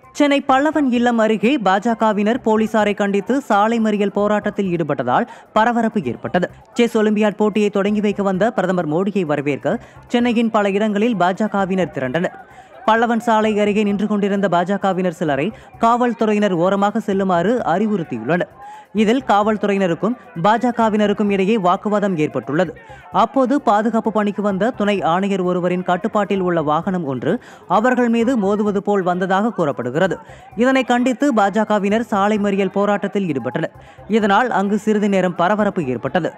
சென்னை பல்லவன் இல்லம் அருகே பாஜகவினர் போலீசாரை கண்டித்து சாலை மறியல் போராட்டத்தில் ஈடுபட்டதால் பரபரப்பு ஏற்பட்டது. செஸ் ஒலிம்பியாட் போட்டியை தொடங்கி வைக்க வந்த பிரதமர் மோடியை வரவேற்க சென்னையின் பல இடங்களில் பாஜகவினர் திரண்டனர். பல்லவன் சாலை அருகே நின்று கொண்டிருந்த பாஜகவினர் சிலரை காவல்துறையினர் ஓரமாக செல்லுமாறு அறிவுறுத்தியுள்ளனர். இதில் காவல்துறையினருக்கும் பாஜகவினருக்கும் இடையே வாக்குவாதம் ஏற்பட்டுள்ளது. அப்போது பாதுகாப்பு பணிக்கு வந்த துணை ஆணையர் ஒருவரின் கட்டுப்பாட்டில் உள்ள வாகனம் ஒன்று அவர்கள் மீது மோதுவது போல் வந்ததாக கூறப்படுகிறது. இதனை கண்டித்து பாஜகவினர் சாலை மறியல் போராட்டத்தில் ஈடுபட்டனர். இதனால் அங்கு சிறிது நேரம் பரபரப்பு ஏற்பட்டது.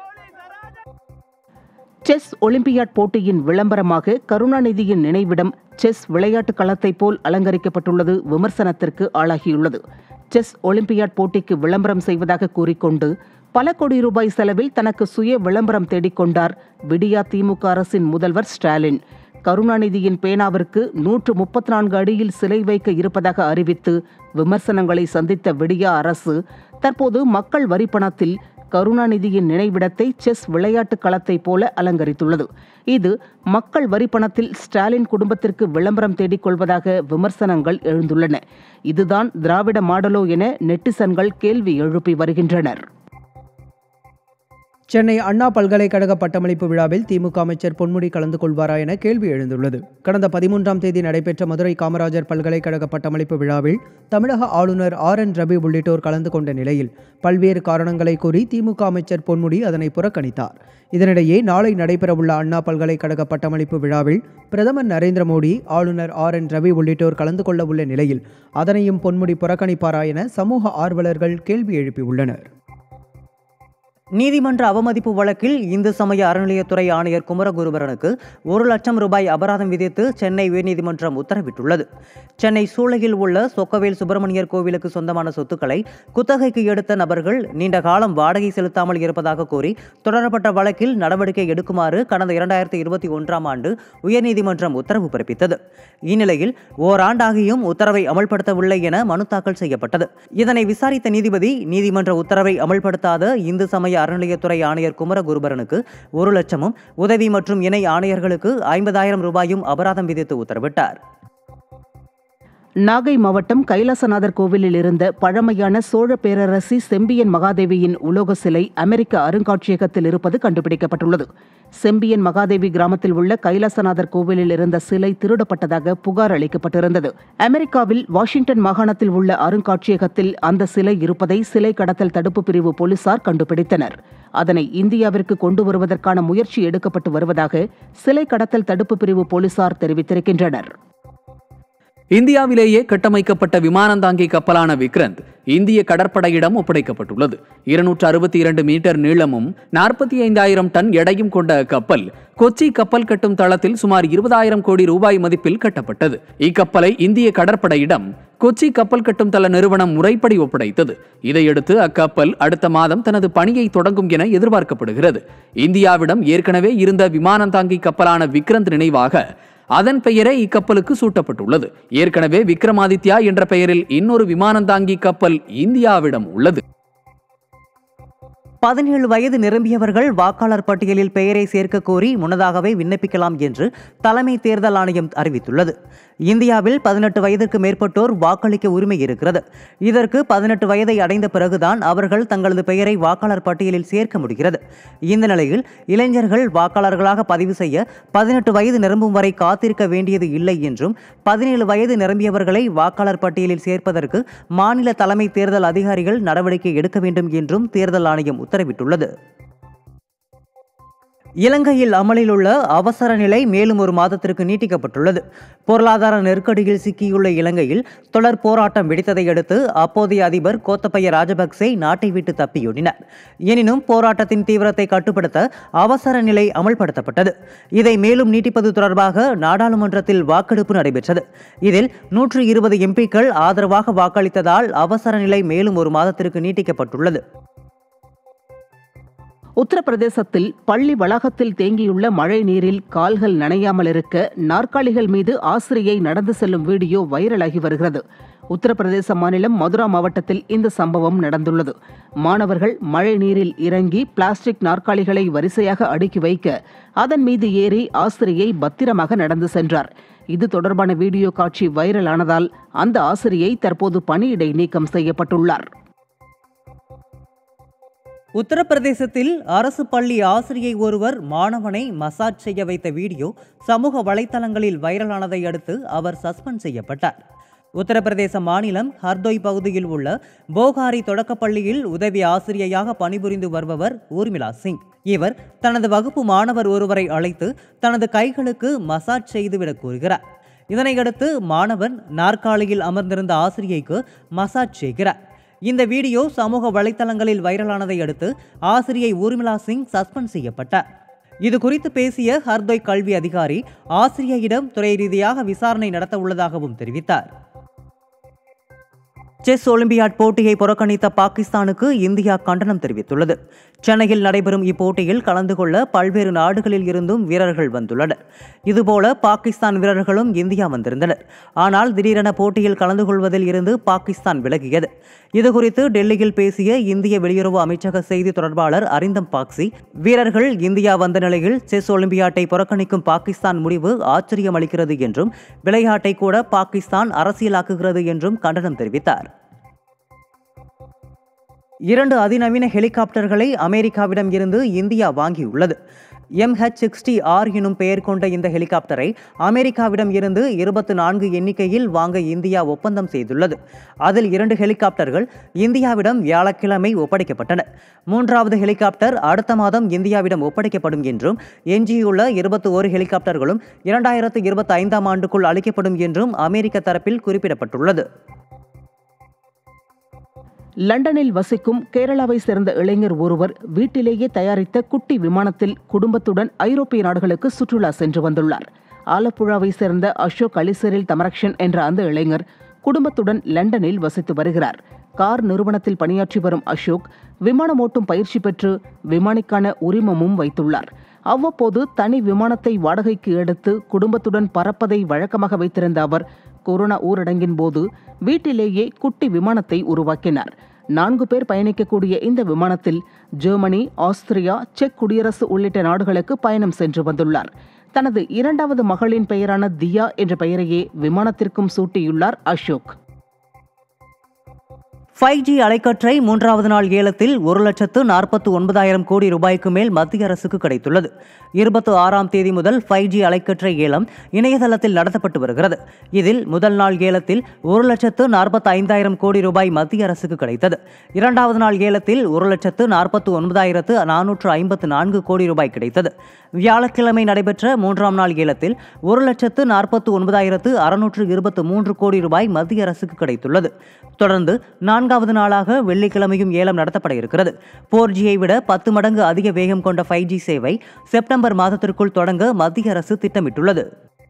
செஸ் ஒலிம்பியாட் போட்டியின் விளம்பரமாக கருணாநிதியின் நினைவிடம் செஸ் விளையாட்டு களத்தை போல் அலங்கரிக்கப்பட்டுள்ளது விமர்சனத்திற்கு ஆளாகியுள்ளது. செஸ் ஒலிம்பியாட் போட்டிக்கு விளம்பரம் செய்வதாக கூறிக்கொண்டு பல கோடி ரூபாய் செலவில் தனக்கு சுய விளம்பரம் தேடிக்கொண்டார் விடியா திமுக அரசின் முதல்வர் ஸ்டாலின். கருணாநிதியின் பேனாவிற்கு 134 அடியில் சிலை வைக்க இருப்பதாக அறிவித்து விமர்சனங்களை சந்தித்த விடியா அரசு தற்போது மக்கள் வரிப்பணத்தில் கருணாநிதியின் நினைவிடத்தை செஸ் விளையாட்டு களத்தை போல அலங்கரித்துள்ளது. இது மக்கள் வரிப்பணத்தில் ஸ்டாலின் குடும்பத்திற்கு விளம்பரம் தேடிக்கொள்வதாக விமர்சனங்கள் எழுந்துள்ளன. இதுதான் திராவிட மாடலோ என நெட்டிசன்கள் கேள்வி எழுப்பி வருகின்றனர். சென்னை அண்ணா பல்கலைக்கழக பட்டமளிப்பு விழாவில் திமுக அமைச்சர் பொன்முடி கலந்து கொள்வாரா என கேள்வி எழுந்துள்ளது. கடந்த 13ஆம் தேதி நடைபெற்ற மதுரை காமராஜர் பல்கலைக்கழக பட்டமளிப்பு விழாவில் தமிழக ஆளுநர் RN ரவி உள்ளிட்டோர் கலந்து கொண்ட நிலையில் பல்வேறு காரணங்களை கூறி திமுக அமைச்சர் பொன்முடி அதனை புறக்கணித்தார். இதனிடையே நாளை நடைபெறவுள்ள அண்ணா பல்கலைக்கழக பட்டமளிப்பு விழாவில் பிரதமர் நரேந்திர மோடி, ஆளுநர் RN ரவி உள்ளிட்டோர் கலந்து கொள்ள உள்ள நிலையில் அதனையும் பொன்முடி புறக்கணிப்பாரா என சமூக ஆர்வலர்கள் கேள்வி எழுப்பியுள்ளனர். நீதிமன்ற அவமதிப்பு வழக்கில் இந்து சமய அறநிலையத்துறை ஆணையர் குமரகுருபரனுக்கு 1 லட்சம் ரூபாய் அபராதம் விதித்து சென்னை உயர்நீதிமன்றம் உத்தரவிட்டுள்ளது. சென்னை சூளையில் உள்ள சொக்கவேல் சுப்பிரமணியர் கோவிலுக்கு சொந்தமான சொத்துக்களை குத்தகைக்கு எடுத்த நபர்கள் நீண்ட காலம் வாடகை செலுத்தாமல் இருப்பதாக கூறி தொடரப்பட்ட வழக்கில் நடவடிக்கை எடுக்குமாறு கடந்த 2021ஆம் ஆண்டு உயர்நீதிமன்றம் உத்தரவு பிறப்பித்தது. இந்நிலையில் ஓராண்டாகியும் உத்தரவை அமல்படுத்தவில்லை என மனு தாக்கல் செய்யப்பட்டது. இதனை விசாரித்த நீதிபதி நீதிமன்ற உத்தரவை அமல்படுத்தாத இந்து சமய அறநிலையத்துறை ஆணையர் குமரகுருபரனுக்கு 1 லட்சமும் உதவி மற்றும் இணை ஆணையர்களுக்கு 50,000 ரூபாயும் அபராதம் விதித்து உத்தரவிட்டார். நாகை மாவட்டம் கைலாசநாதர் கோவிலில் இருந்த பழமையான சோழ பேரரசி செம்பியன் மகாதேவியின் உலோக சிலை அமெரிக்க அருங்காட்சியகத்தில் இருப்பது கண்டுபிடிக்கப்பட்டுள்ளது. செம்பியன் மகாதேவி கிராமத்தில் உள்ள கைலாசநாதர் கோவிலில் இருந்த சிலை திருடப்பட்டதாக புகார் அளிக்கப்பட்டிருந்தது. அமெரிக்காவில் வாஷிங்டன் மாகாணத்தில் உள்ள அருங்காட்சியகத்தில் அந்த சிலை இருப்பதை சிலை கடத்தல் தடுப்பு பிரிவு போலீசார் கண்டுபிடித்தனர். அதனை இந்தியாவிற்கு கொண்டு வருவதற்கான முயற்சி எடுக்கப்பட்டு வருவதாக சிலை கடத்தல் தடுப்பு பிரிவு போலீசார் தெரிவித்திருக்கின்றனர். இந்தியாவிலேயே கட்டமைக்கப்பட்ட விமானந்தாங்கி கப்பலான விக்ரந்த் இந்திய கடற்படையிடம் ஒப்படைக்கப்பட்டுள்ளது. 262 மீட்டர் நீளமும் 45,000 டன் எடையும் கொண்ட கப்பல் கொச்சி கப்பல் கட்டும் தளத்தில் சுமார் 20,000 கோடி ரூபாய் மதிப்பில் கட்டப்பட்டது. இக்கப்பலை இந்திய கடற்படையிடம் கொச்சி கப்பல் கட்டும் தள நிறுவனம் முறைப்படி ஒப்படைத்தது. இதையடுத்து அக்கப்பல் அடுத்த மாதம் தனது பணியை தொடங்கும் என எதிர்பார்க்கப்படுகிறது. இந்தியாவிடம் ஏற்கனவே இருந்த விமானந்தாங்கி கப்பலான விக்ரந்த் நினைவாக அதன் பெயரே இக்கப்பலுக்கு சூட்டப்பட்டுள்ளது. ஏற்கனவே விக்ரமாதித்யா என்ற பெயரில் இன்னொரு விமானந்தாங்கி கப்பல் இந்தியாவிடம் உள்ளது. 17 வயது நிரம்பியவர்கள் வாக்காளர் பட்டியலில் பெயரை சேர்க்க கோரி முன்னதாகவே விண்ணப்பிக்கலாம் என்று தலைமை தேர்தல் ஆணையம் அறிவித்துள்ளது. இந்தியாவில் 18 வயதிற்கு மேற்பட்டோர் வாக்களிக்க உரிமை இருக்கிறது. இதற்கு 18 வயதை அடைந்த பிறகுதான் அவர்கள் தங்களது பெயரை வாக்காளர் பட்டியலில் சேர்க்க முடிகிறது. இந்த நிலையில் இளைஞர்கள் வாக்காளர்களாக பதிவு செய்ய 18 வயது நிரம்பும் வரை காத்திருக்க வேண்டியது இல்லை என்றும் 17 வயது நிரம்பியவர்களை வாக்காளர் பட்டியலில் சேர்ப்பதற்கு மாநில தலைமை தேர்தல் அதிகாரிகள் நடவடிக்கை எடுக்க வேண்டும் என்றும் தேர்தல் ஆணையம் உத்தரவிட்டுள்ளது. இலங்கையில் அமலில் உள்ள அவசர நிலை மேலும் 1 மாதத்திற்கு நீட்டிக்கப்பட்டுள்ளது. பொருளாதார நெருக்கடியில் சிக்கியுள்ள இலங்கையில் தொடர் போராட்டம் வெடித்ததை அடுத்து அப்போதைய அதிபர் கோத்தபய ராஜபக்சே நாட்டை விட்டு தப்பியோடினார். எனினும் போராட்டத்தின் தீவிரத்தை கட்டுப்படுத்த அவசர நிலை அமல்படுத்தப்பட்டது. இதை மேலும் நீட்டிப்பது தொடர்பாக நாடாளுமன்றத்தில் வாக்கெடுப்பு நடைபெற்றது. இதில் 120 எம்பிக்கள் ஆதரவாக வாக்களித்ததால் அவசர நிலை மேலும் 1 மாதத்திற்கு நீட்டிக்கப்பட்டுள்ளது. உத்தரப்பிரதேசத்தில் பள்ளி வளாகத்தில் தேங்கியுள்ள மழை நீரில் கால்கள் நனையாமல் இருக்க நாற்காலிகள் மீது ஆசிரியை நடந்து செல்லும் வீடியோ வைரலாகி வருகிறது. உத்தரப்பிரதேச மாநிலம் மதுரா மாவட்டத்தில் இந்த சம்பவம் நடந்துள்ளது. மாணவர்கள் மழை நீரில் இறங்கி பிளாஸ்டிக் நாற்காலிகளை வரிசையாக அடுக்கி வைக்க அதன் மீது ஏறி ஆசிரியை பத்திரமாக நடந்து சென்றார். இது தொடர்பான வீடியோ காட்சி வைரலானதால் அந்த ஆசிரியை தற்போது பணியிடை நீக்கம் செய்யப்பட்டுள்ளார். உத்தரப்பிரதேசத்தில் அரசு பள்ளி ஆசிரியை ஒருவர் மாணவனை மசாஜ் செய்ய வைத்த வீடியோ சமூக வலைதளங்களில் வைரலானதை அடுத்து அவர் சஸ்பெண்ட் செய்யப்பட்டார். உத்தரப்பிரதேச மாநிலம் ஹர்தோய் பகுதியில் உள்ள போகாரி தொடக்கப்பள்ளியில் உதவி ஆசிரியையாக பணிபுரிந்து வருபவர் ஊர்மிளா சிங். இவர் தனது வகுப்பு மாணவர் ஒருவரை அழைத்து தனது கைகளுக்கு மசாஜ் செய்துவிட கூறுகிறார். இதனையடுத்து மாணவன் நாற்காலியில் அமர்ந்திருந்த ஆசிரியைக்கு மசாஜ் செய்கிறார். இந்த வீடியோ சமூக வலைதளங்களில் வைரலானதை அடுத்து ஆசிரியை ஊர்மிளா சிங் சஸ்பெண்ட் செய்யப்பட்டார். இது குறித்து பேசிய ஹர்தோய் கல்வி அதிகாரி ஆசிரியையிடம் துறை ரீதியாக விசாரணை நடத்த உள்ளதாகவும் தெரிவித்தார். செஸ் ஒலிம்பியாட் போட்டியை புறக்கணித்த பாகிஸ்தானுக்கு இந்தியா கண்டனம் தெரிவித்துள்ளது. சென்னையில் நடைபெறும் இப்போட்டியில் கலந்து கொள்ள பல்வேறு நாடுகளில் இருந்தும் வீரர்கள் வந்துள்ளனர். இதுபோல பாகிஸ்தான் வீரர்களும் இந்தியா வந்திருந்தனர். ஆனால் திடீரென போட்டியில் கலந்து கொள்வதில் இருந்து பாகிஸ்தான் விலகியது. இதுகுறித்து டெல்லியில் பேசிய இந்திய வெளியுறவு அமைச்சக செய்தி தொடர்பாளர் அரிந்தம் பாக்சி, வீரர்கள் இந்தியா வந்த நிலையில் செஸ் ஒலிம்பியாட்டை புறக்கணிக்கும் பாகிஸ்தான் முடிவு ஆச்சரியம் அளிக்கிறது என்றும் விளையாட்டை கூட பாகிஸ்தான் அரசியலாக்குகிறது என்றும் கண்டனம் தெரிவித்தார். 2 அதிநவீன ஹெலிகாப்டர்களை அமெரிக்காவிடம் இருந்து இந்தியா வாங்கியுள்ளது. MH-60R எனும் பெயர் கொண்ட இந்த ஹெலிகாப்டரை அமெரிக்காவிடம் இருந்து 24 எண்ணிக்கையில் வாங்க இந்தியா ஒப்பந்தம் செய்துள்ளது. அதில் 2 ஹெலிகாப்டர்கள் இந்தியாவிடம் வியாழக்கிழமை ஒப்படைக்கப்பட்டன. 3வது ஹெலிகாப்டர் அடுத்த மாதம் இந்தியாவிடம் ஒப்படைக்கப்படும் என்றும் எஞ்சியுள்ள 21 ஹெலிகாப்டர்களும் 2025ஆம் ஆண்டுக்குள் அளிக்கப்படும் என்றும் அமெரிக்க தரப்பில் குறிப்பிடப்பட்டுள்ளது. லண்டனில் வசிக்கும் கேரளாவை சேர்ந்த இளைஞர் ஒருவர் வீட்டிலேயே தயாரித்த குட்டி விமானத்தில் குடும்பத்துடன் ஐரோப்பிய நாடுகளுக்கு சுற்றுலா சென்று வந்துள்ளார். ஆலப்புழாவை சேர்ந்த அசோக் அலிசரில் தமரக்ஷன் என்ற அந்த இளைஞர் குடும்பத்துடன் லண்டனில் வசித்து வருகிறார். கார் நிறுவனத்தில் பணியாற்றி வரும் அசோக் விமானம் ஓட்டும் பயிற்சி பெற்று விமானிக்கான உரிமமும் வைத்துள்ளார். அவ்வப்போது தனி விமானத்தை வாடகைக்கு எடுத்து குடும்பத்துடன் பறப்பதை வழக்கமாக வைத்திருந்த அவர் கொரோனா ஊரடங்கின் போது வீட்டிலேயே குட்டி விமானத்தை உருவாக்கினார். 4 பேர் பயணிக்கக்கூடிய இந்த விமானத்தில் ஜெர்மனி, ஆஸ்திரியா, செக் குடியரசு உள்ளிட்ட நாடுகளுக்கு பயணம் சென்று வந்துள்ளார். தனது 2வது மகளின் பெயரான தியா என்ற பெயரையே விமானத்திற்கும் சூட்டியுள்ளார் அசோக். 5G அலைக்கற்றை 3வது நாள் ஏலத்தில் 1,49,000 கோடி ரூபாய்க்கு மேல் மத்திய அரசுக்கு கிடைத்துள்ளது. 26ஆம் தேதி முதல் 5G அலைக்கற்றை ஏலம் இணையதளத்தில் நடத்தப்பட்டு வருகிறது. இதில் முதல் நாள் ஏலத்தில் 1,45,000 கோடி ரூபாய் மத்திய அரசுக்கு கிடைத்தது. 2வது நாள் ஏலத்தில் 1,49,454 கோடி ரூபாய் கிடைத்தது. வியாழக்கிழமை நடைபெற்ற 3ஆம் நாள் ஏலத்தில் 1,49,623 கோடி ரூபாய் மத்திய அரசுக்கு கிடைத்துள்ளது. தொடர்ந்து 4வது நாளாக வெள்ளிக்கிழமையும் ஏலம் நடத்தப்பட இருக்கிறது. 4Gயை விட 10 மடங்கு அதிக வேகம் கொண்ட 5G சேவை செப்டம்பர் மாதத்திற்குள் தொடங்க மத்திய அரசு திட்டமிட்டுள்ளது.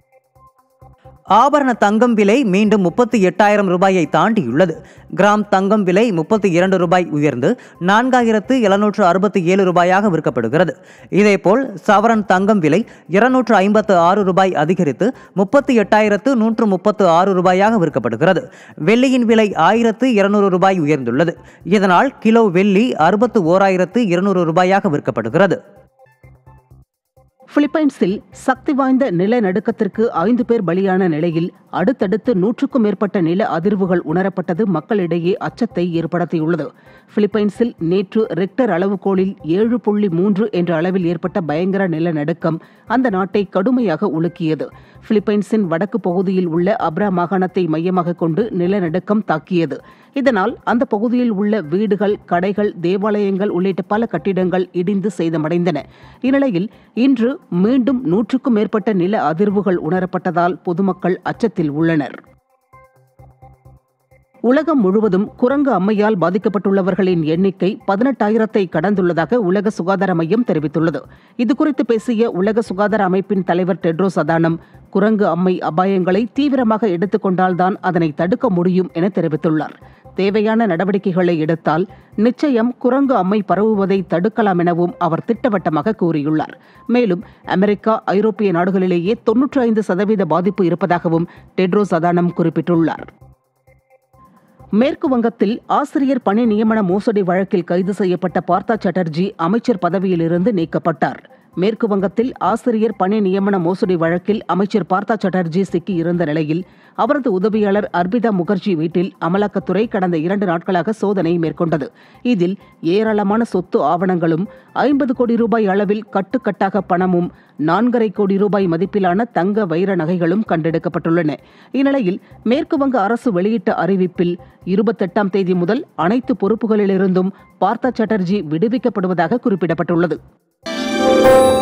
ஆபரண தங்கம் விலை மீண்டும் 38,000 ரூபாயை தாண்டியுள்ளது. கிராம் தங்கம் விலை 32 ரூபாய் உயர்ந்து 4,767 ரூபாயாக விற்கப்படுகிறது. இதேபோல் சவரன் தங்கம் விலை 256 ரூபாய் அதிகரித்து 38,136 ரூபாயாக விற்கப்படுகிறது. வெள்ளியின் விலை 1,200 ரூபாய் உயர்ந்துள்ளது. இதனால் கிலோ வெள்ளி 61,200 ரூபாயாக விற்கப்படுகிறது. பிலிப்பைன்ஸில் சக்தி வாய்ந்த நிலநடுக்கத்திற்கு 5 பேர் பலியான நிலையில் அடுத்தடுத்து 100க்கும் மேற்பட்ட நில அதிர்வுகள் உணரப்பட்டது மக்களிடையே அச்சத்தை ஏற்படுத்தியுள்ளது. பிலிப்பைன்ஸில் நேற்று ரிக்டர் அளவுகோலில் 7.3 என்ற அளவில் ஏற்பட்ட பயங்கர நிலநடுக்கம் அந்த நாட்டை கடுமையாக உலுக்கியது. பிலிப்பைன்ஸின் வடக்கு பகுதியில் உள்ள அப்ரா மாகாணத்தை மையமாக கொண்டு நிலநடுக்கம் தாக்கியது. இதனால் அந்த பகுதியில் உள்ள வீடுகள், கடைகள், தேவாலயங்கள் உள்ளிட்ட பல கட்டிடங்கள் இடிந்து சேதமடைந்தன. இந்நிலையில் இன்று மீண்டும் 100க்கும் மேற்பட்ட நில அதிர்வுகள் உணரப்பட்டதால் பொதுமக்கள் அச்சத்தில் உள்ளனர். உலகம் முழுவதும் குரங்கு அம்மையால் பாதிக்கப்பட்டுள்ளவர்களின் எண்ணிக்கை 18,000-ஐ கடந்துள்ளதாக உலக சுகாதார மையம் தெரிவித்துள்ளது. இதுகுறித்து பேசிய உலக சுகாதார அமைப்பின் தலைவர் டெட்ரோஸ் அதானம், குரங்கு அம்மை அபாயங்களை தீவிரமாக எடுத்துக்கொண்டால்தான் அதனை தடுக்க முடியும் என தெரிவித்துள்ளார். தேவையான நடவடிக்கைகளை எடுத்தால் நிச்சயம் குரங்கு அம்மை பரவுவதை தடுக்கலாம் எனவும் அவர் திட்டவட்டமாக கூறியுள்ளார். மேலும் அமெரிக்கா, ஐரோப்பிய நாடுகளிலேயே 95% பாதிப்பு இருப்பதாகவும் டெட்ரோஸ் அதானம் குறிப்பிட்டுள்ளார். மேற்கு வங்கத்தில் ஆசிரியர் பணி நியமன மோசடி வழக்கில் கைது செய்யப்பட்ட பார்த்தா சாட்டர்ஜி அமைச்சர் பதவியிலிருந்து நீக்கப்பட்டார். மேற்கு வங்கத்தில் ஆசிரியர் பணி நியமன மோசடி வழக்கில் அமைச்சர் பார்த்தா சாட்டர்ஜி சிக்கியிருந்த நிலையில் அவரது உதவியாளர் அர்பிதா முகர்ஜி வீட்டில் அமலாக்கத்துறை கடந்த 2 நாட்களாக சோதனை மேற்கொண்டது. இதில் ஏராளமான சொத்து ஆவணங்களும் 50 கோடி ரூபாய் அளவில் கட்டுக்கட்டாக பணமும் 4.5 கோடி ரூபாய் மதிப்பிலான தங்க வைர நகைகளும் கண்டெடுக்கப்பட்டுள்ளன. இந்நிலையில் மேற்கு வங்க அரசு வெளியிட்ட அறிவிப்பில் 28ஆம் தேதி முதல் அனைத்து பொறுப்புகளிலிருந்தும் பார்த்தா சாட்டர்ஜி விடுவிக்கப்படுவதாக குறிப்பிடப்பட்டுள்ளது.